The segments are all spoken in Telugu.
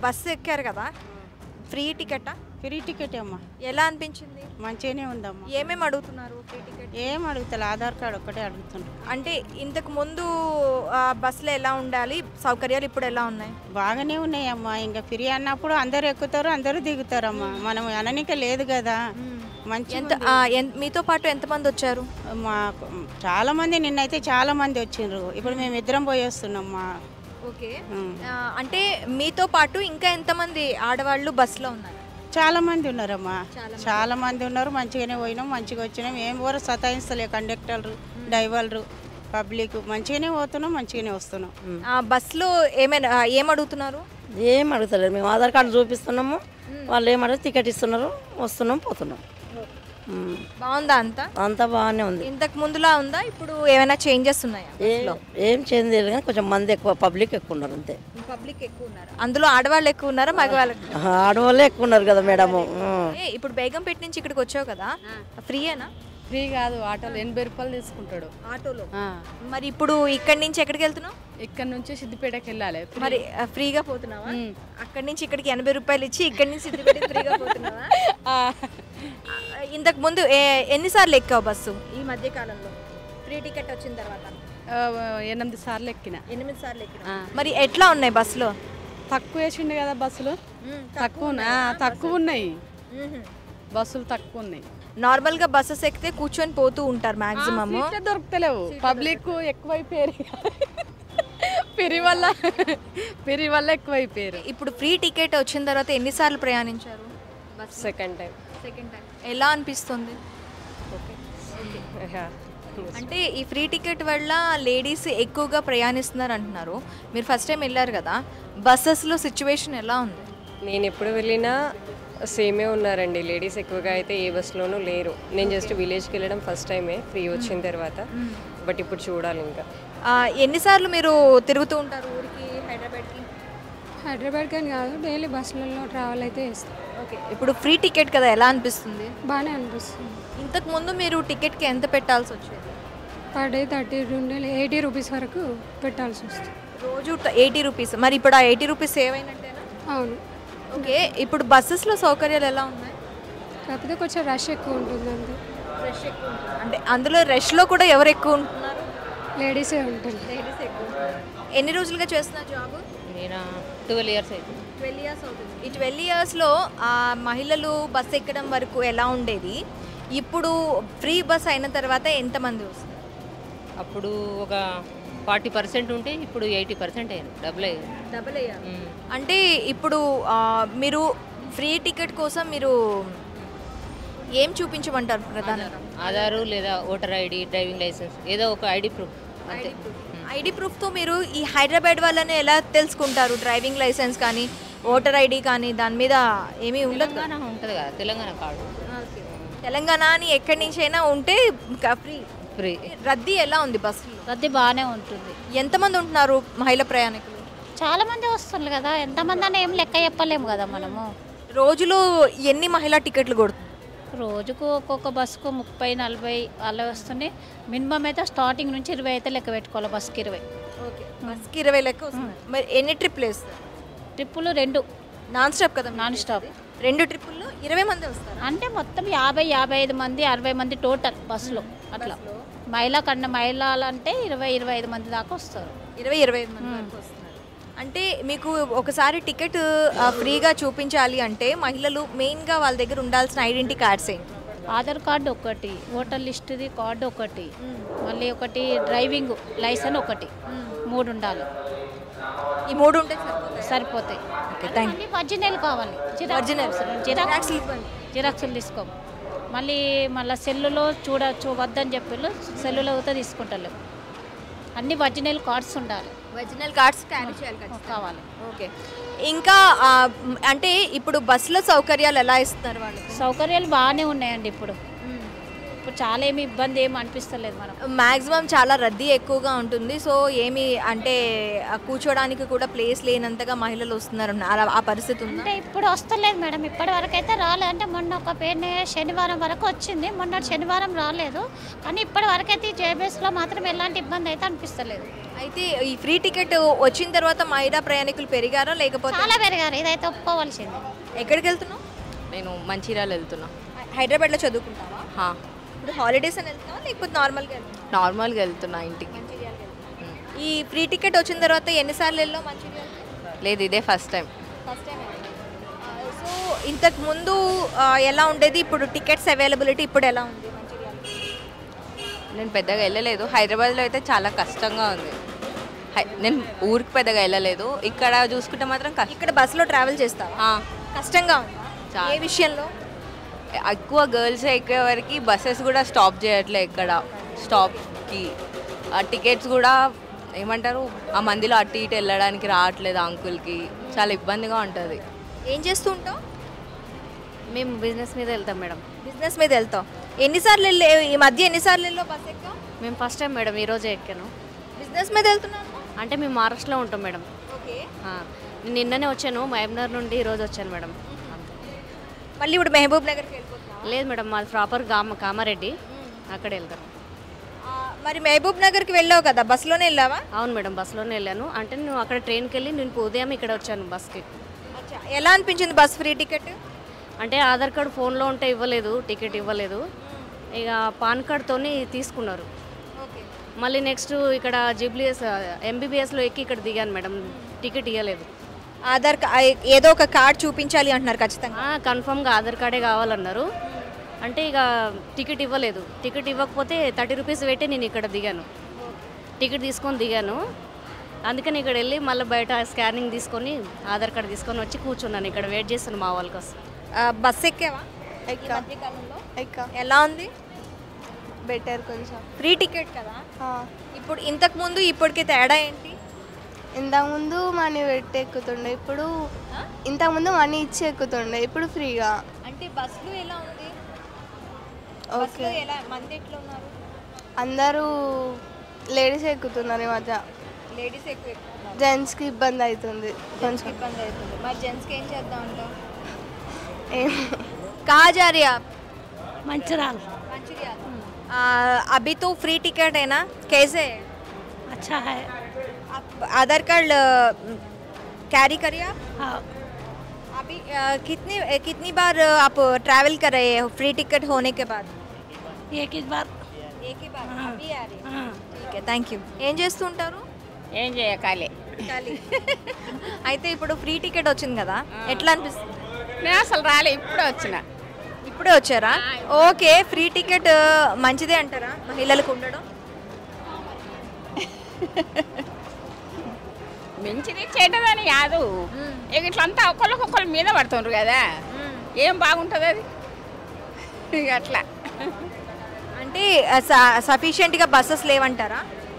బస్సు ఎక్కారు కదా, ఫ్రీ టికెటా? ఫ్రీ టికెట్ అమ్మా. ఎలా అనిపించింది? మంచిగానే ఉందమ్మా. ఏమేమి అడుగుతున్నారు ఫ్రీ టికెట్? ఏం అడుగుతా, ఆధార్ కార్డు ఒక్కటే అడుగుతున్నారు. అంటే ఇంతకు ముందు బస్సులో ఎలా ఉండాలి, సౌకర్యాలు ఇప్పుడు ఎలా ఉన్నాయి? బాగానే ఉన్నాయమ్మా. ఇంకా ఫ్రీ అన్నప్పుడు అందరు ఎక్కుతారు, అందరూ దిగుతారమ్మా. మనం అననిక లేదు కదా. మంచి మీతో పాటు ఎంతమంది వచ్చారు? మా చాలా మంది, నిన్నైతే చాలా మంది వచ్చిండ్రు. ఇప్పుడు మేము ఇద్దరం పోయి వస్తున్నాం. ఓకే, అంటే మీతో పాటు ఇంకా ఎంతమంది ఆడవాళ్ళు బస్సులో ఉన్నారు? చాలా మంది ఉన్నారమ్మా, చాలా మంది ఉన్నారు. మంచిగానే పోయినాం, మంచిగా వచ్చినాం. ఏం కూడా సతాయిస్తలే కండక్టర్లు, డ్రైవర్లు, పబ్లిక్. మంచిగానే పోతున్నాం, మంచిగానే వస్తున్నాం. బస్సులో ఏమైనా ఏం అడుగుతున్నారు? ఏం అడుగుతలేదు, మేము ఆధార్ కార్డు చూపిస్తున్నాము, వాళ్ళు ఏమడుగు టికెట్ ఇస్తున్నారు, వస్తున్నాం, పోతున్నాం. బాగుందా? అంతా బాగానే ఉంది. ఇంతకు ముందులా ఉందా? ఇప్పుడు ఏమైనా చేంజెస్ ఉన్నాయా? ఏం చేంజ్ లేదు కానీ కొంచెం మంది ఎక్కువ, పబ్లిక్ ఎక్కువ ఉన్నారు అంతే. పబ్లిక్ ఎక్కువ ఉన్నారు. అందులో ఆడవాళ్ళు ఎక్కువ ఉన్నారా, మగవాళ్ళు? ఆడవాళ్ళే ఎక్కువ ఉన్నారు కదా మేడము. ఇప్పుడు బేగంపేట నుంచి ఇక్కడికి వచ్చావు కదా, ఫ్రీయేనా? ఫ్రీ కాదు, ఆటోలో 80 రూపాయలు తీసుకుంటాడు. ఆటోలో? మరి ఇప్పుడు ఇక్కడి నుంచి ఎక్కడికి వెళ్తున్నావు? ఇక్కడ నుంచి సిద్దిపేటకి వెళ్ళాలి. మరి ఫ్రీగా పోతున్నావా? అక్కడి నుంచి ఇక్కడికి 80 రూపాయలు ఇచ్చి ఇక్కడి నుంచి సిద్దిపేటకి ఫ్రీగా పోతున్నావా? ఇంతకు ముందు ఎన్నిసార్లు ఎక్కావు బస్సు ఈ మధ్య కాలంలో ఫ్రీ టికెట్ వచ్చిన తర్వాత? 8 సార్లు ఎక్కిన. 8 సార్లు ఎక్కిన. మరి ఎట్లా ఉన్నాయి బస్సులో? తక్కువ వేసిండు కదా బస్సులు, తక్కువ ఉన్నాయి బస్సులు, తక్కువ ఉన్నాయి. నార్మల్ గా బస్సెస్ ఎక్కితే కూర్చొని పోతూ ఉంటారు మాక్సిమం, దొరుకుతలేవు. పబ్లిక్ ఎక్కువైపోయారు, పెరి వల్ల ఎక్కువైపోయారు. ఇప్పుడు ఫ్రీ టికెట్ వచ్చిన తర్వాత ఎన్నిసార్లు ప్రయాణించారు? Second time. ఎలా అనిపిస్తుంది? అంటే ఈ ఫ్రీ టికెట్ వల్ల లేడీస్ ఎక్కువగా ప్రయాణిస్తున్నారు అంటున్నారు. మీరు ఫస్ట్ టైం వెళ్ళారు కదా, బస్సెస్లో సిచ్యువేషన్ ఎలా ఉంది? నేను ఎప్పుడు వెళ్ళినా సేమే ఉన్నారండి. లేడీస్ ఎక్కువగా అయితే ఏ బస్సులోనూ లేరు. నేను జస్ట్ విలేజ్కి వెళ్ళడం ఫస్ట్ టైమే ఫ్రీ వచ్చిన తర్వాత. బట్ ఇప్పుడు చూడాలి ఇంకా. ఎన్నిసార్లు మీరు తిరుగుతూ ఉంటారు ఊరికి, హైదరాబాద్కి? హైదరాబాద్కి అని కాదు, డైలీ బస్సులలో ట్రావెల్ అయితే చేస్తాం. ఓకే, ఇప్పుడు ఫ్రీ టికెట్ కదా, ఎలా అనిపిస్తుంది? బాగానే అనిపిస్తుంది. ఇంతకు ముందు మీరు టికెట్కి ఎంత పెట్టాల్సి వచ్చేది? పర్ డే 30 నుండి 80 రూపీస్ వరకు పెట్టాల్సి వస్తుంది. రోజు 80 రూపీస్. మరి ఇప్పుడు ఆ 80 రూపీస్ సేవ్ అయినట్టేనా? అవును. ఓకే, ఇప్పుడు బస్సెస్లో సౌకర్యాలు ఎలా ఉన్నాయి? కాకపోతే కొంచెం రష్ ఎక్కువ ఉంటుంది అంతే. రష్ ఎక్కువ ఉంటుంది అంటే అందులో రష్లో కూడా ఎవరు ఎక్కువ ఉంటున్నారు? లేడీసే ఉంటుంది. లేడీస్ ఎక్కువ. ఎన్ని రోజులుగా చేస్తున్నా జాబ్? నేను 12 ఇయర్స్ అవుతుంది. 12 ఇయర్స్ అవుతుంది. ఈ 12 ఇయర్స్లో మహిళలు బస్సు ఎక్కడం వరకు ఎలా ఉండేది? ఇప్పుడు ఫ్రీ బస్ అయిన తర్వాత ఎంతమంది వస్తారు? అప్పుడు ఒక 40% ఉంటే ఇప్పుడు 80% అయ్యారు. డబుల్ అయ్యారు. అంటే ఇప్పుడు మీరు ఫ్రీ టికెట్ కోసం మీరు ఏం చూపించమంటారు? ప్రధానంగా ఆధారు లేదా ఓటర్ ఐడి, డ్రైవింగ్ లైసెన్స్, ఏదో ఒక ఐడి ప్రూఫ్. ఐడి ప్రూఫ్తో మీరు ఈ హైదరాబాద్ వాళ్ళని ఎలా తెలుసుకుంటారు? డ్రైవింగ్ లైసెన్స్ కానీ ఓటర్ ఐడి కానీ దాని మీద ఏమీ ఉండదు? ఉంటుంది కదా తెలంగాణ కార్డు. తెలంగాణ అని ఎక్కడి నుంచి అయినా ఉంటే ఫ్రీ. రద్దీ ఎలా ఉంది బస్సులో? రద్దీ బాగానే ఉంటుంది. ఎంతమంది ఉంటున్నారు మహిళా ప్రయాణికులు? చాలా మంది వస్తున్నారు కదా, ఎంతమంది అని ఏం లెక్క చెప్పలేము కదా మనము. రోజులో ఎన్ని మహిళా టికెట్లు కొడుతుంది? రోజుకు ఒక్కొక్క బస్సుకు 30-40 అలా వస్తున్నాయి. మినిమం అయితే స్టార్టింగ్ నుంచి 20 అయితే లెక్క పెట్టుకోవాలి. బస్కి 20. ఓకే, బస్కి 20 లెక్క వస్తుంది. మరి ఎన్ని ట్రిప్పులు వేస్తారు? ట్రిప్పులు 2. నాన్ స్టాప్ కదా? Non stop. 2 ట్రిప్పుల్లో 20 మంది వస్తారు. అంటే మొత్తం 50-55 మంది, 60 మంది టోటల్ బస్సులో. అట్లా మహిళలు అంటే 20-25 మంది దాకా వస్తారు. 20-25 మంది వరకు వస్తున్నారు. అంటే మీకు ఒకసారి టికెట్ ఫ్రీగా చూపించాలి అంటే మహిళలు మెయిన్గా వాళ్ళ దగ్గర ఉండాల్సిన ఐడెంటిటీ కార్డ్స్ ఏంటి? ఆధార్ కార్డు ఒకటి, ఓటర్ లిస్ట్ది కార్డు ఒకటి, మళ్ళీ ఒకటి డ్రైవింగ్ లైసెన్స్ ఒకటి, 3 ఉండాలి. ఈ 3 ఉంటే సరిపోతాయి. ఒరిజినల్ కావాలి, జిరాక్సులు తీసుకో. మళ్ళీ సెల్లులో చూడవద్దని చెప్పి సెల్లులో అయితే తీసుకుంటలేము. అన్ని ఒరిజినల్ కార్డ్స్ ఉండాలి. ఒరిజినల్ కార్డ్స్ క్యారీ చేయాలి కావాలి. ఓకే, ఇంకా అంటే ఇప్పుడు బస్సులో సౌకర్యాలు ఎలా ఇస్తున్నారు వాళ్ళు? సౌకర్యాలు బాగానే ఉన్నాయండి ఇప్పుడు. ఇప్పుడు చాలా ఏమి ఇబ్బంది ఏమి అనిపిస్తలేదు మనం. మ్యాక్సిమం చాలా రద్దీ ఎక్కువగా ఉంటుంది. సో ఏమి అంటే కూర్చోడానికి కూడా ప్లేస్ లేనంతగా మహిళలు వస్తున్నారు, ఆ పరిస్థితి ఉంది. అంటే ఇప్పుడు వస్తలేదు మేడం, ఇప్పటి వరకు అయితే రాలేదు. అంటే మొన్న ఒక పేరుని శనివారం వరకు వచ్చింది, మొన్న శనివారం రాలేదు. కానీ ఇప్పటి వరకు అయితే జేబీఎస్లో మాత్రం ఎలాంటి ఇబ్బంది అయితే అనిపిస్తలేదు. అయితే ఈ ఫ్రీ టికెట్ వచ్చిన తర్వాత మహిళా ప్రయాణికులు పెరిగారా లేకపోతే? చాలా పెరిగారు, ఇదైతే ఒప్పుకోవాల్సింది. ఎక్కడికి వెళ్తున్నావు? నేను మంచిర్యాల వెళ్తున్నా. హైదరాబాద్లో చదువుకుంటావా? హా, ఇప్పుడు హాలిడేస్ అని వెళ్తున్నావా లేకపోతే నార్మల్గా వెళ్తున్నావా? నార్మల్గా వెళ్తున్నా ఇంటికి. ఈ ఫ్రీ టికెట్ వచ్చిన తర్వాత ఎన్నిసార్లు వెళ్ళావు మంచిర్యాల? లేదు, ఇదే first time. First time. So ఇంతకు ముందు ఎలా ఉండేది, ఇప్పుడు టికెట్స్ అవైలబిలిటీ ఇప్పుడు ఎలా ఉంది మంచిర్యాల? నేను పెద్దగా వెళ్ళలేదు. హైదరాబాద్లో అయితే చాలా కష్టంగా ఉంది. నేను ఊరికి పెద్దగా వెళ్ళలేదు. ఇక్కడ చూసుకుంటే మాత్రం ఇక్కడ బస్సులో ట్రావెల్ చేస్తావా? కష్టంగా ఉందా? ఏ విషయంలో? ఎక్కువ గర్ల్స్ ఎక్కే వరకు బస్సెస్ కూడా స్టాప్ చేయట్లే ఇక్కడ స్టాప్కి. ఆ టికెట్స్ కూడా ఏమంటారు, ఆ మందిలో అటు ఇటు వెళ్ళడానికి రావట్లేదు అంకుల్కి. చాలా ఇబ్బందిగా ఉంటుంది. ఏం చేస్తూ ఉంటావు? మేము బిజినెస్ మీద వెళ్తాం మేడం. బిజినెస్ మీద వెళ్తావు. ఎన్నిసార్లు వెళ్ళే ఈ మధ్య ఎన్నిసార్లు వెళ్ళావు బస్ ఎక్కా? మేము ఫస్ట్ టైం మేడం, ఈరోజే ఎక్కాను. బిజినెస్ మీద వెళ్తున్నాను అంటే మేము మహారాష్ట్రలో ఉంటాం మేడం. ఓకే. నేను నిన్ననే వచ్చాను, మహబూబ్నగర్ నుండి ఈరోజు వచ్చాను మేడం. మళ్ళీ ఇప్పుడు మహబూబ్ నగర్కి వెళ్ళిపోతున్నావా? లేదు మేడం, మాది ప్రాపర్ కామారెడ్డి, అక్కడ వెళ్తాను. మరి మహబూబ్ నగర్కి వెళ్ళావు కదా, బస్సులోనే వెళ్ళావా? అవును మేడం, బస్సులోనే వెళ్ళాను. అంటే నేను అక్కడ ట్రైన్కి వెళ్ళి నేను ఉదయం ఇక్కడ వచ్చాను బస్కి. ఎలా అనిపించింది బస్ ఫ్రీ టికెట్? అంటే ఆధార్ కార్డు ఫోన్లో ఉంటే ఇవ్వలేదు, టికెట్ ఇవ్వలేదు. ఇక పాన్ కార్డ్తో తీసుకున్నారు. మళ్ళీ నెక్స్ట్ ఇక్కడ జీబ్లీఎస్ ఎంబీబీఎస్లో ఎక్కి ఇక్కడ దిగాను మేడం, టికెట్ ఇవ్వలేదు. ఆధార్ ఏదో ఒక కార్డ్ చూపించాలి అంటున్నారు ఖచ్చితంగా. కన్ఫర్మ్గా ఆధార్ కార్డే కావాలన్నారు. అంటే ఇక టికెట్ ఇవ్వలేదు. టికెట్ ఇవ్వకపోతే 30 రూపీస్ పెట్టి నేను ఇక్కడ దిగాను, టికెట్ తీసుకొని దిగాను. అందుకని ఇక్కడ వెళ్ళి మళ్ళీ బయట స్కానింగ్ తీసుకొని ఆధార్ కార్డు తీసుకొని వచ్చి కూర్చున్నాను ఇక్కడ, వెయిట్ చేస్తాను మా వాళ్ళ కోసం. బస్ ఎక్కావా? ఎలా ఉంది? బెటర్ కొంచెం. ఫ్రీ టికెట్ కదా, ఇప్పుడు ఇంతకు ముందు ఇప్పటికి తేడా ఏంటి? ఇంతకుముందు మనీ పెట్టి ఎక్కుతుండే, ఇప్పుడు ఇంతకుముందు మనీ ఇచ్చి ఎక్కుతుండే, ఇప్పుడు ఫ్రీగా. అంటే బస్సులు ఎలా ఉంది? ఓకే, ఎలా మంది ఎట్లా ఉన్నారు? అందరూ లేడీస్ ఎక్కుతున్నారు ఈ మధ్య. లేడీస్ ఎక్కువ ఎక్కుతున్నారు, జెంట్స్కి ఇబ్బంది అవుతుంది కొంచెం. ఇబ్బంది అవుతుంది. మరి జెంట్స్కి ఏం చేద్దాం అంటావు? कहाँ जा रही है आप? మంచిర్యాల. अभी तो फ्री टिकट है ना, कैसे है? अच्छा है. आप आधार कार्ड कैरी करिए आप? हाँ. अभी कितनी बार आप ट्रैवल कर रहे हैं फ्री टिकट होने के बाद? एक ही बार. एक ही बार. अभी आ रही है. ठीक है, థ్యాంక్ యూ. ఏం చేస్తుంటారు? ఏం చేయకాలి. అయితే ఇప్పుడు ఫ్రీ టికెట్ వచ్చింది కదా, ఎట్లా అనిపిస్తుంది? నేను అసలు రాలే, ఇప్పుడే వచ్చిన. ఇప్పుడే వచ్చారా? ఓకే. ఫ్రీ టికెట్ మంచిదే అంటారా మహిళలకు ఉండడం? మంచిది చెడ్డదని కాదు, ఇక ఇట్లంతా ఒకళ్ళకొకళ్ళ మీద పడుతుండ్రు కదా, ఏం బాగుంటుంది అది ఇక అట్లా. అంటే సఫిషియెంట్గా బస్సెస్ లేవంటారా?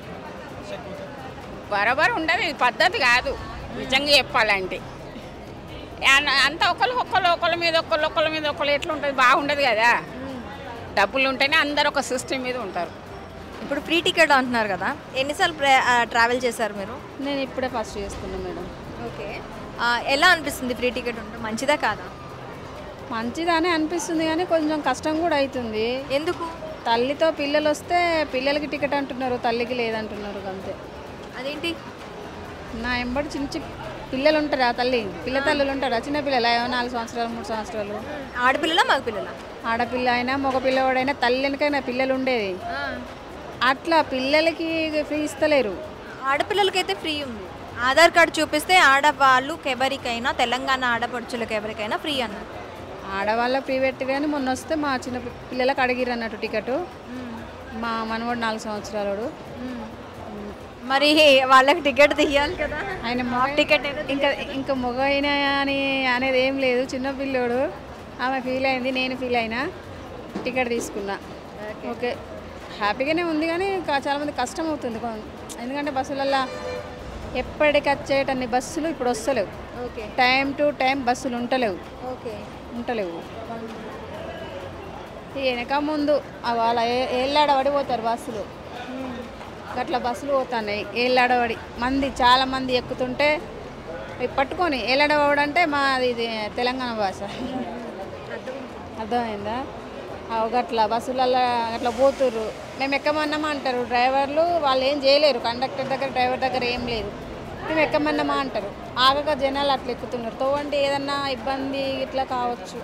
బరాబర్ ఉండదు, ఇది పద్ధతి కాదు నిజంగా చెప్పాలంటే. అంతా ఒకళ్ళ మీద ఒకళ్ళు ఎట్లా ఉంటుంది, బాగుండదు కదా. డబ్బులు ఉంటేనే అందరు ఒక సిస్టమ్ మీద ఉంటారు. ఇప్పుడు ఫ్రీ టికెట్ అంటున్నారు కదా, ఎన్నిసార్లు ట్రావెల్ చేశారు మీరు? నేను ఇప్పుడే ఫస్ట్ చేస్తున్నాను మేడం. ఓకే. ఎలా అనిపిస్తుంది ఫ్రీ టికెట్ ఉంటే, మంచిదా కాదా? మంచిదానే అనిపిస్తుంది కానీ కొంచెం కష్టం కూడా అవుతుంది. ఎందుకు? తల్లితో పిల్లలు వస్తే పిల్లలకి టికెట్ అంటున్నారు, తల్లికి లేదంటున్నారు, అంతే. అదేంటి? నా ఎంబడి చిన్న పిల్లలు ఉంటారా, పిల్ల తల్లులు ఉంటారా, చిన్న పిల్లలు 4 సంవత్సరాలు 3 సంవత్సరాలు. ఆడపిల్లల మగపిల్లల? ఆడపిల్ల అయినా మగపిల్లవాడైనా తల్లి వెనకైనా పిల్లలు ఉండేది. అట్లా పిల్లలకి ఫ్రీ ఇస్తలేరు. ఆడపిల్లలకైతే ఫ్రీ ఉంది. ఆధార్ కార్డు చూపిస్తే ఆడవాళ్ళకి ఎవరికైనా, తెలంగాణ ఆడపడుచులకు ఎవరికైనా ఫ్రీ అన్నారు. ఆడవాళ్ళ ఫ్రీ పెట్టి కానీ మొన్న వస్తే మా చిన్న పిల్లలకు అడిగిరు అన్నట్టు టికెట్. మా మనవాడు 4 సంవత్సరాలు. మరి వాళ్ళకి టికెట్ తీయాలి కదా, ఆయన టికెట్ ఇంకా మగ అయినా అని అనేది ఏం లేదు. చిన్న పిల్లోడు, ఆమె ఫీల్ అయింది, నేను ఫీల్ అయినా, టికెట్ తీసుకున్నా. ఓకే, హ్యాపీగానే ఉంది కానీ చాలామంది కష్టం అవుతుంది. ఎందుకంటే బస్సులల్లో ఎప్పటికి వచ్చేటన్ని బస్సులు ఇప్పుడు వస్తలేవు. టైం టు టైం బస్సులు ఉంటలేవు. వెనక ముందు వాళ్ళ ఏళ్ళాడబడి పోతారు బస్సులు, అట్లా బస్సులు పోతున్నాయి ఏళ్ళాడబడి మంది, చాలా మంది ఎక్కుతుంటే అవి పట్టుకొని ఏళ్ళాడబడి అంటే మాది ఇది తెలంగాణ భాష, అర్థమైందా? గట్లా బస్సులలో అట్లా పోతుర్రు, మేము ఎక్కమన్నామా అంటారు డ్రైవర్లు, వాళ్ళు ఏం చేయలేరు, కండక్టర్ దగ్గర డ్రైవర్ దగ్గర ఏం లేదు, మేము ఎక్కమన్నామా అంటారు. ఆగక జనాలు అట్లా ఎక్కుతున్నారు. తోవంటే ఏదన్నా ఇబ్బంది ఇట్లా కావచ్చు.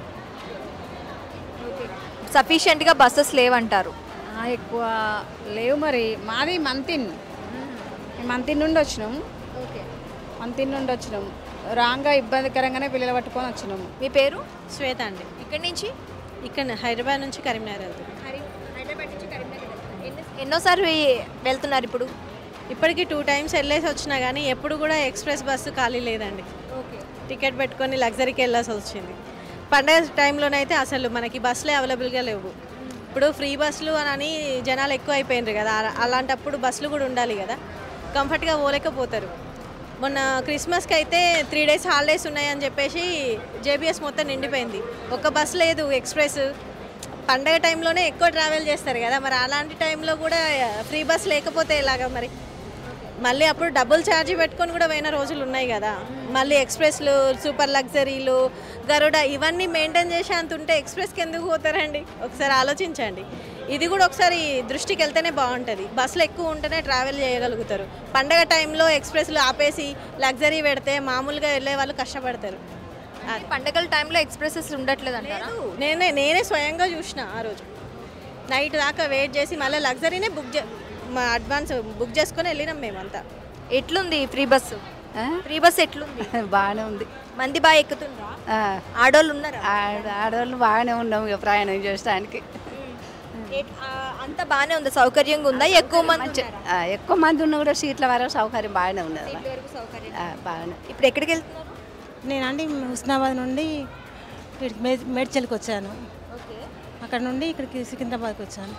సఫిషియెంట్గా బస్సెస్ లేవంటారు. ఎక్కువ లేవు మరి. మాది మంతిన్, మంతిన్ నుండి వచ్చినాం. మంతిన్ నుండి వచ్చినాం, రాంగా ఇబ్బందికరంగానే పిల్లలు పట్టుకొని వచ్చినాము. మీ పేరు? శ్వేత అండి. ఇక్కడి నుంచి? ఇక్కడ హైదరాబాద్ నుంచి కరీంనగర్ వెళ్తుంది. హైదరాబాద్ నుంచి కరీంనగర్ ఎన్నోసారి వెళ్తున్నారు ఇప్పుడు? ఇప్పటికి 2 times వెళ్ళేసి వచ్చినా కానీ ఎప్పుడు కూడా ఎక్స్ప్రెస్ బస్సు ఖాళీ లేదండి. టికెట్ పెట్టుకొని లగ్జరీకి వెళ్ళాల్సి వచ్చింది. పండగ టైంలోనైతే అసలు మనకి బస్సులే అవైలబుల్గా లేవు. ఇప్పుడు ఫ్రీ బస్సులు అని జనాలు ఎక్కువ అయిపోయినారు కదా, అలాంటప్పుడు బస్సులు కూడా ఉండాలి కదా, కంఫర్ట్గా పోలేకపోతారు. మొన్న క్రిస్మస్కి అయితే 3 days హాలిడేస్ ఉన్నాయని చెప్పేసి జేబీఎస్ మొత్తం నిండిపోయింది. ఒక్క బస్సు లేదు ఎక్స్ప్రెస్. పండగ టైంలోనే ఎక్కువ ట్రావెల్ చేస్తారు కదా, మరి అలాంటి టైంలో కూడా ఫ్రీ బస్ లేకపోతే ఎలాగా మరి? మళ్ళీ అప్పుడు డబుల్ ఛార్జీ పెట్టుకొని కూడా పోయిన రోజులు ఉన్నాయి కదా. మళ్ళీ ఎక్స్ప్రెస్లు, సూపర్ లగ్జరీలు, గరుడ ఇవన్నీ మెయింటైన్ చేసే అంత ఉంటే ఎక్స్ప్రెస్కి ఎందుకు పోతారండి? ఒకసారి ఆలోచించండి. ఇది కూడా ఒకసారి దృష్టికి వెళ్తేనే బాగుంటుంది. బస్సులు ఎక్కువ ఉంటేనే ట్రావెల్ చేయగలుగుతారు. పండగ టైంలో ఎక్స్ప్రెస్లు ఆపేసి లగ్జరీ పెడితే మామూలుగా వెళ్ళే వాళ్ళు కష్టపడతారు. పండగల టైంలో ఎక్స్ప్రెసెస్ ఉండట్లేదు అంటారా? నేనే స్వయంగా చూసిన. ఆ రోజు నైట్ దాకా వెయిట్ చేసి మళ్ళీ లగ్జరీనే అడ్వాన్స్ బుక్ చేసుకొని వెళ్ళినాం మేమంతా. ఎట్లుంది ఫ్రీ బస్సు? ఫ్రీ బస్ ఎట్లుంది? బాగానే ఉంది. మంది బాగా ఎక్కుతుందా? ఆడోళ్ళు ఉన్నారా? ఆడవాళ్ళు బాగానే ఉన్నాం ఇక ప్రయాణం చేయడానికి. అంత బాగానే ఉంది, సౌకర్యంగా ఉందా? ఎక్కువ మంది ఎక్కువ మంది ఉన్నా కూడా సీట్ల వరకు సౌకర్యం బాగానే ఉన్నది. బాగానే. ఇప్పుడు ఎక్కడికి వెళ్తున్నారు? నేనండి హుస్నాబాద్ నుండి మేడ్చల్కి వచ్చాను. అక్కడ నుండి ఇక్కడికి సికింద్రాబాద్కి వచ్చాను.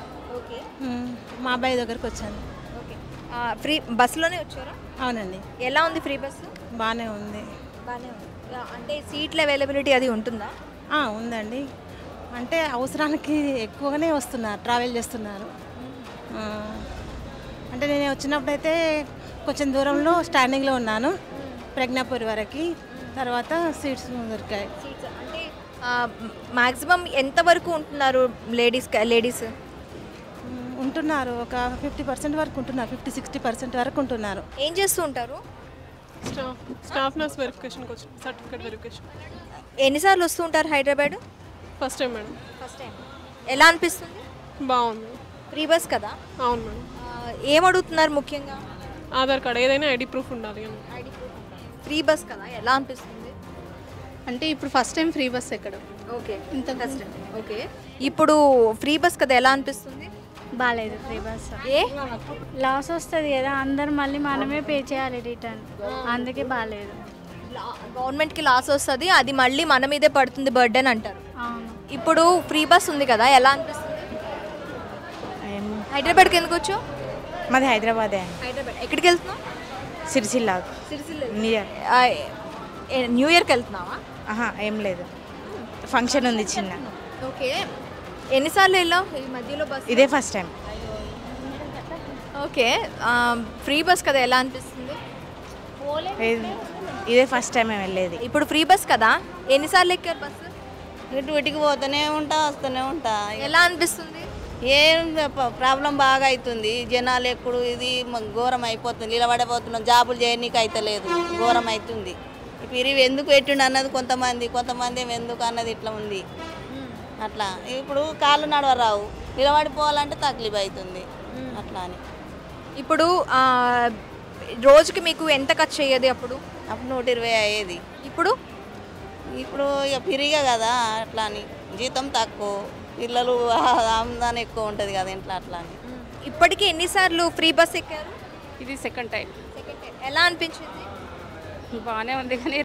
మా అబ్బాయి దగ్గరికి వచ్చాను. ఫ్రీ బస్సులోనే వచ్చారా? అవునండి. ఎలా ఉంది ఫ్రీ బస్సు? బాగానే ఉంది. బాగానే ఉంది అంటే సీట్ల అవైలబిలిటీ అది ఉంటుందా? ఉందండి. అంటే అవసరానికి ఎక్కువగానే వస్తున్నారు, ట్రావెల్ చేస్తున్నారు. అంటే నేను వచ్చినప్పుడు అయితే కొంచెం దూరంలో స్టాండింగ్లో ఉన్నాను, ప్రజ్ఞాపూర్ వరకు. తర్వాత సీట్స్ దొరికాయి. అంటే మ్యాక్సిమం ఎంతవరకు ఉంటున్నారు లేడీస్? ఉంటున్నారు ఒక 50% వరకు ఉంటున్నారు, 50-60% వరకు ఉంటున్నారు. ఏం చేస్తూ ఉంటారు? స్టాఫ్ నర్స్ వెరిఫికేషన్కి వచ్చి సర్టిఫికేట్ వెరిఫికేషన్. ఎన్నిసార్లు వస్తూ ఉంటారు Hyderabad? First time madam. First time. ఎలా అనిపిస్తుంది? బాగుంది. ఫ్రీ బస్ కదా? అవును మేడం. ఏం అడుగుతున్నారు ముఖ్యంగా? ఆధార్ కార్డ్, ఏదైనా ఐడి ప్రూఫ్ ఉండాలి. ఫ్రీ బస్ కదా, ఎలా అనిపిస్తుంది? అంటే ఇప్పుడు ఫస్ట్ టైం ఫ్రీ బస్ ఎక్కడం. ఓకే, ఇంత ఫస్ట్ టైం. ఓకే, ఇప్పుడు ఫ్రీ బస్ కదా, ఎలా అనిపిస్తుంది? బాగాలేదు ఫ్రీ బస్. లాస్ వస్తుంది కదా, అందరు మళ్ళీ మనమే పే చేయాలి రిటర్న్, అందుకే బాగాలేదు. గవర్నమెంట్కి లాస్ వస్తుంది, అది మళ్ళీ మన మీదే పడుతుంది బర్డెన్ అంటారు. ఇప్పుడు ఫ్రీ బస్ ఉంది కదా, ఎలా అనిపిస్తుంది? హైదరాబాద్కి ఎందుకు వచ్చావు? మాది హైదరాబాదే. హైదరాబాద్. ఎక్కడికి వెళ్తున్నావు? సిరిసిల్ల. న్యూ ఇయర్కి వెళ్తున్నావా? ఏం లేదు, ఫంక్షన్ ఉంది చిన్న. ఓకే, ఎన్నిసార్లు వెళ్ళావు ఈ మధ్యలో బస్? ఇదే first time. Okay, free bus కదా, ఎలా అనిపిస్తుంది? ఇదే ఫస్ట్ టైం మేము వెళ్ళేది. ఇప్పుడు ఫ్రీ బస్ కదా, ఎన్నిసార్లు ఎక్కారు బస్సు? డ్యూటీకి పోతూనే ఉంటా, వస్తూనే ఉంటా. ఎలా అనిపిస్తుంది? ఏం ప్రాబ్లం బాగా అవుతుంది, జనాలు ఎప్పుడు ఇది ఘోరం అయిపోతుంది, నిలబడిపోతున్నాం, జాబులు చేయనీకి అయితే లేదు, ఘోరం అవుతుంది. ఇప్పుడు ఇవి ఎందుకు పెట్టిండు అన్నది కొంతమంది ఎందుకు అన్నది ఇట్లా ఉంది. అట్లా ఇప్పుడు కాళ్ళు నడవరావు, నిలబడిపోవాలంటే తక్లీఫ్ అవుతుంది అట్లా అని. ఇప్పుడు రోజుకి మీకు ఎంత ఖర్చు అయ్యేది? అప్పుడు 120 అయ్యేది. ఇప్పుడు ఇక ఫ్రీగా కదా, అట్లా అని జీతం తక్కువ, పిల్లలు ఆమ్దాని ఎక్కువ ఉంటుంది కదా ఇంట్లో, అట్లా అని. ఇప్పటికీ ఎన్నిసార్లు ఫ్రీ బస్ ఎక్కారు? ఇది సెకండ్ టైం. ఎలా అనిపించింది? బాగానే ఉంది కానీ